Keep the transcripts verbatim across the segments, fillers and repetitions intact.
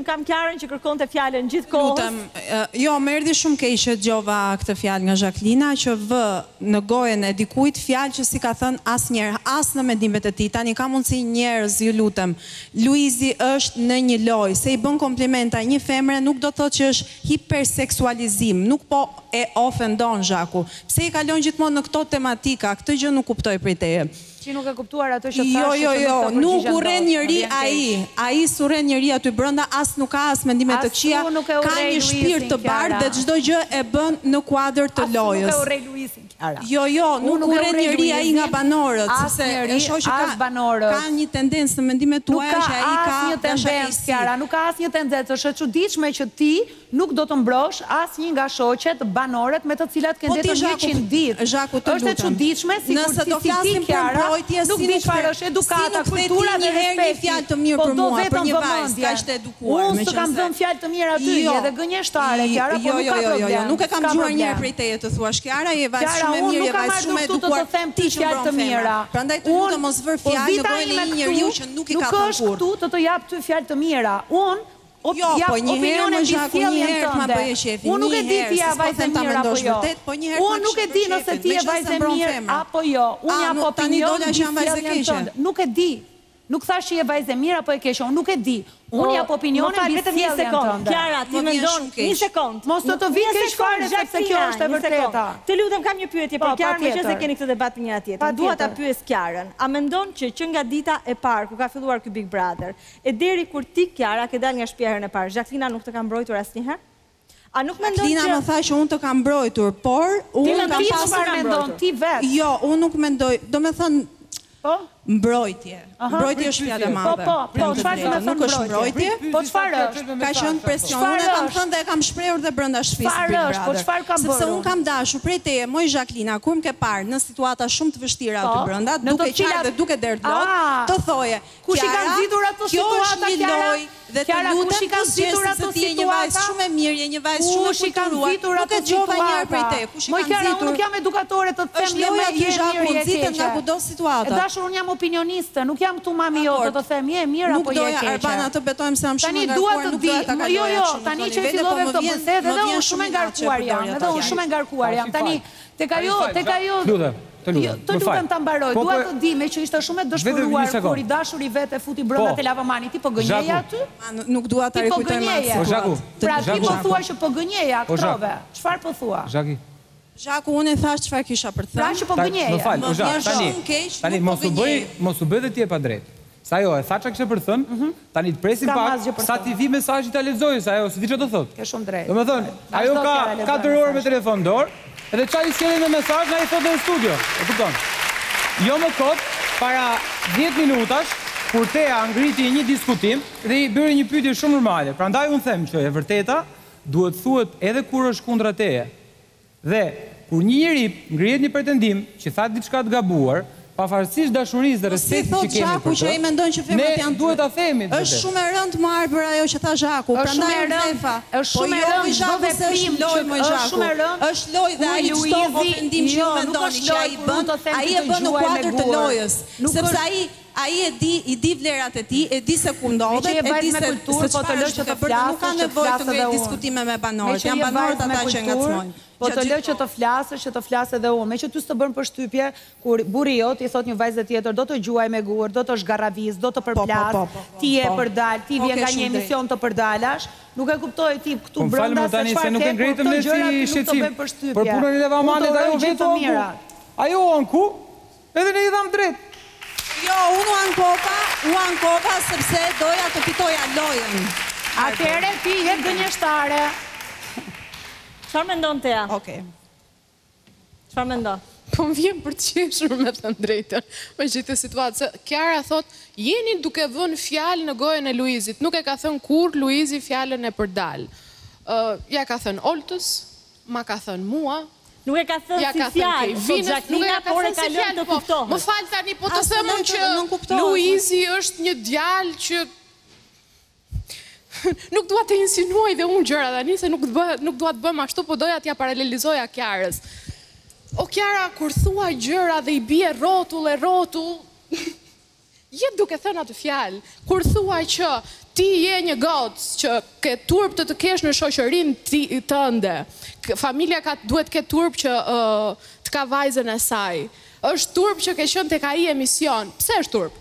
lutem kam Kiarën që kërkonte fjalën gjithkohës. Lutem, jo, më erdhi shumë keq që dëgjova këtë fjalë nga Jacqueline që vë në gojën e dikujt fjalë që si ka thënë asnjëherë, as në mendimet e tij. Tani ka mundësi njerëz, ju lutem. Luizi është në një lojë, se i bën komplimenta një femre nuk do të thotë që është hiperseksualizim, nuk po e ofendon Zhaku. Pse i kalon gjithmonë në këto tematika, këtë gjë nuk kuptoj prej teje. Që nuk e kuptuar ato që thashë. Jo, jo, jo, nuk urren njëri ai. Ai s'urren njëri aty brenda, as nuk ka as mendime të këqija. Ka një shpirt të bardhë dhe çdo gjë e bën në kuadër të lojës. Nuk e urrej Luizin, Kiara. Jo, jo, nuk urren njëri ai nga banorët, sepse e shoh që ka ka një tendencë në mendimet tuaja që ai ka një tendencë, Kiara, nuk ka asnjë tendencë. Është e çuditshme që ti nuk do të mbrosh asnjë nga shoqet banorët me të cilat ke ndetur njëqind ditë. Është e çuditshme sikur ti ti Kiara. Nuk di çfarë është edukata, kultura dhe respekti. Fjalë të mirë për mua, për një vajzë ka ishte edukuar. Unë s'kam dhënë fjalë të mira aty, edhe gënjeshtare, Kiara, por nuk ka problem. Nuk e kam dëgjuar një herë prej teje të thuash Kiara, je vajzë shumë e mirë, je vajzë shumë e edukuar. Të them ti fjalë të mira. Prandaj të lutem mos vër fjalë në gojën e një njeriu që nuk i ka thënë kurrë. Nuk është këtu të të jap ty fjalë të mira. Unë Jo, po një herë më Zhaku, një herë të ma bëje shefi, unë nuk e di ti e vajzë e mirë apo jo. Unë nuk e di nëse ti e vajzë e mirë apo jo. Unë jam opinion në sjelljen tënde. Nuk e di. Nuk thash që je vajzë e mirë apo e keqe, unë nuk e di. Unë jap opinionin mbi sjelljen tënde. Kiara, ti mendon një sekond. Mos të të vi keq fare sepse kjo është e vërteta. Të lutem kam një pyetje për Kiarën, meqense keni këtë debat me njëra tjetrën. Dua ta pyes Kiarën. A mendon që që nga dita e parë ku ka filluar ky Big Brother, e deri kur ti Kiara ke dalë nga shtëpia herën e parë, Jacqueline nuk të ka mbrojtur asnjëherë? A nuk mendon që Jacqueline më tha që unë të kam mbrojtur, por unë kam pasur mendon ti vetë. Jo, unë nuk mendoj. Domethënë Po? Mbrojtje. Mbrojtje është fjala e madhe. Po, po, po, çfarë do të thonë nuk është mbrojtje? Po çfarë është? Ka qenë presion. Unë kam thënë dhe e kam shprehur dhe brenda shtëpisë. Çfarë është? Po çfarë kam bërë? Sepse unë kam dashur prej teje, moj Jacqueline, kur më ke parë në situata shumë të vështira aty brenda, duke qartë dhe duke derdhlot, të thoje, kush i ka nxitur ato situata Kiara? Dhe të lutem, kush i ka nxitur ato situata? Ti je një vajzë shumë e mirë, je një vajzë shumë e kulturuar. Nuk e dëgjova një herë prej teje. Kush i ka nxitur? Unë nuk jam edukatore të them je më e mirë e keqe. Nga kudo situata. E dashur unë jam opinioniste, nuk jam këtu mami jote të them je e mirë apo je e keqe. Nuk doja Arbana të betojmë se jam shumë e ngarkuar, nuk doja ta kaloj. Jo, jo, tani që fillove këtë bisedë, edhe unë shumë e ngarkuar jam, edhe unë shumë e ngarkuar jam. Tani tek ajo, tek ajo. Lutem. Të lutem, të lutem ta mbaroj. Dua të di me që ishte shumë e dëshpëruar kur i dashuri vetë futi brenda te lavamani, ti po gënjeje aty? Nuk dua ta rikujtoj më atë. Po Zhaku. Pra ti po thua që po gënjeje aktrove. Çfarë po thua? Zhaki. Zhaku, unë e thash çfarë kisha për të thënë. Pra që po gënjeje. Më fal, Zhak, tani. Tani mos u bëj, mos u bëj ti e pa drejt. Sa ajo e tha çka kishte për të thënë, tani të presim pak sa ti vi mesazhin ta lexoj, sa ajo s'di çfarë do thotë. Ke shumë drejt. Domethënë, ajo ka katër orë me telefon dorë, edhe çfarë i sjellin me mesazh ai thotë në studio. E kupton? Jo më kot, para dhjetë minutash, kur Tea ngriti një diskutim dhe i bëri një pyetje shumë normale. Prandaj unë them që e vërteta duhet thuhet edhe kur është kundra teje. Dhe kur një njeri ngrihet një pretendim që tha diçka të gabuar, pavarësisht dashurisë dhe respektit që kemi për të, ne duhet ta themi. Është shumë e rëndë marrë për ajo që tha Zhaku. Është shumë e rëndë. Është shumë e rëndë çdo veprim që është shumë e rëndë. Është lojë dhe ai çdo ofendim që mendoni që ai bën, ai e bën në kuadër të lojës. Sepse ai ai e di, i di vlerat e tij, e di se ku ndodhet, e di se po të lë që të flasë, nuk ka nevojë të ngrej diskutime me banorët. Janë banorët ata që ngacmojnë. Po të lë që të flasësh, që të flasë edhe unë. Me që ty s'të bën përshtypje, kur burri jot i thot një vajzë tjetër, do të gjuaj me gur, do të zgarraviz, do të përplas, ti e përdal, ti vjen nga një emision të përdalash, nuk e kuptoj ti këtu brenda se çfarë ke, këto gjëra nuk të bëjnë përshtypje. Për punën e levamanit ajo vetë anku. Ajo anku, edhe ne i dham drejt. Jo, unë u ankova, u ankova sepse doja të fitoja lojën. Atëherë ti je gënjeshtare. Çfarë mendon Tea? Okej. Çfarë mendon? Po më vjen për të qeshur me thënë drejtën. Me gjithë situatë. Se Kiara thot, jeni duke vënë fjalë në gojën e Luizit. Nuk e ka thënë kur Luizi fjalën e përdal. Ja ka thënë Oltës, ma ka thënë mua. Nuk e ka thënë si fjalë, po Jacqueline por e ka lënë të kuptohet. Më fal tani, po të themën që Luizi është një djalë që nuk dua të insinuoj dhe unë gjëra tani se nuk dua të bëm ashtu, po doja t'ja paralelizoja Kiarës. O Kiara, kur thua gjëra dhe i bie rrotull e rrotull, je duke thënë atë fjalë, kur thua që ti je një gocë që ke turp të të kesh në shoqërinë tënde, familja ka duhet ke turp që të ka vajzën e saj, është turp që ke qenë tek ai emision. Pse është turp?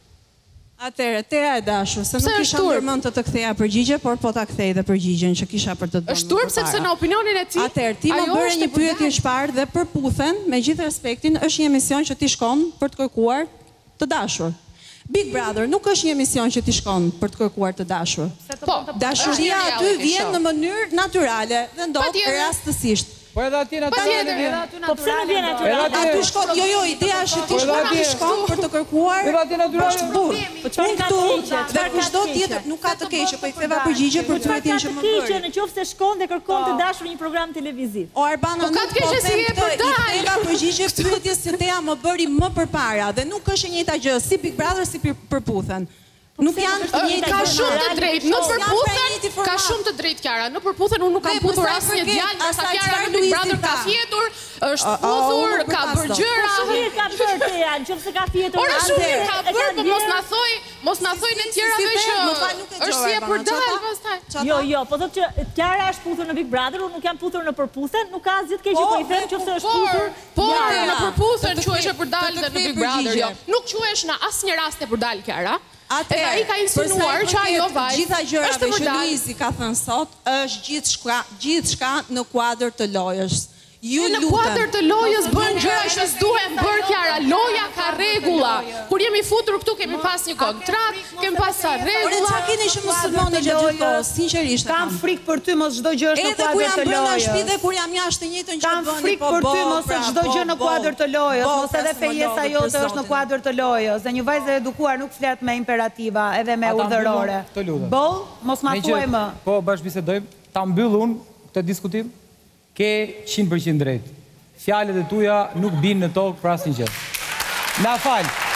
Atëre, Tera e dashur, se nuk kisha ndërmend të të ktheja përgjigje, por po ta kthej dhe përgjigjen që kisha për të dhënë. Është turp sepse në opinionin e tij. Atëre, ti më bëre një pyetje shpar dhe përputhen, me gjithë respektin, është një emision që ti shkon për të kërkuar të dashur. Big Brother nuk është një emision që ti shkon për të kërkuar të dashur. Po, dashuria aty vjen në mënyrë natyrale dhe ndodh rastësisht. Po edhe aty natyrale vjen. Po pse nuk vjen natyrale? Aty shkon, jo jo, ideja është ti shkon ti shkon për të kërkuar. Edhe aty natyrale. Po çfarë ka të keqe? Dhe kushdo tjetër nuk ka të keqe, po i ktheva përgjigje për pyetjen që më bëri. Keqe në qoftë se shkon dhe kërkon të dashur një program televiziv. O Arbana, nuk ka të keqe si e përdal. I ktheva përgjigje pyetjes që Tea më bëri më përpara dhe nuk është e njëjta gjë si Big Brother si përputhen. Nuk janë të njëjta. Ka shumë të drejtë, në përputhen, ka shumë të drejtë Kiara. Në përputhen unë nuk kam puthur asnjë djalë, sa Kiara në Big Brother ka fjetur, është puthur, ka bërë gjëra. Shumë ka bërë Tea, nëse ka fjetur. Ora shumë ka bërë, po mos na thoj, mos na thoj në tjerave që është si e përdal pastaj. Jo, jo, po thotë që Kiara është puthur në Big Brother, unë nuk jam puthur në përputhen, nuk ka asgjë të keq po i them nëse është puthur. Po, në përputhen quhesh e përdal dhe në Big Brother, jo. Nuk quhesh në asnjë rast e përdal Kiara. Atëherë, ai ka insinuar që ajo vajzë gjitha gjërave që Luizi ka thënë sot, është gjithçka, gjithçka në kuadër të lojës. Ju lutem. Në kuadër të lojës bën gjëra që s'duhen bërë Kiara. Loja ka rregulla. Kur jemi futur këtu kemi pas një kontratë, kemi pas sa rregulla. Ore çka keni që muslimani gjatë kohës, sinqerisht. Kam frikë për ty mos çdo gjë është në kuadër të lojës. Edhe kur jam brenda shtëpi dhe kur jam jashtë të njëjtën gjë bëni. Kam frikë për ty mos çdo gjë në kuadër të lojës, mos edhe fejesa jote është në kuadër të lojës. Dhe një vajzë e edukuar nuk flet me imperativa edhe me urdhërore. Boll, mos ma thuaj më. Po bashkëbisedojmë, ta mbyll unë këtë diskutim. Ke qind përqind drejt. Fjalët e tuaja nuk binë në tokë për asnjë gjë. Na fal.